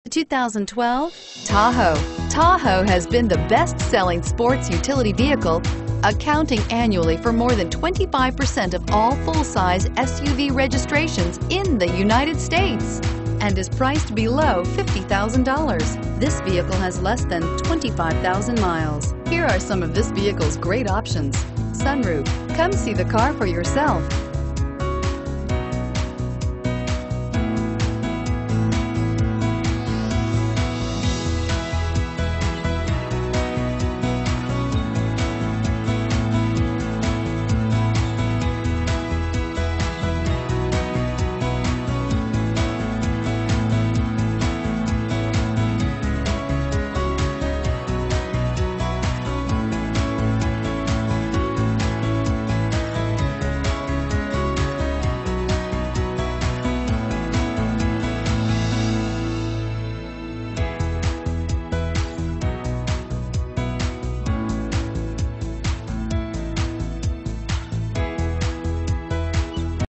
2012 Tahoe. Tahoe has been the best-selling sports utility vehicle, accounting annually for more than 25% of all full-size SUV registrations in the United States and is priced below $50,000. This vehicle has less than 25,000 miles. Here are some of this vehicle's great options: sunroof. Come see the car for yourself.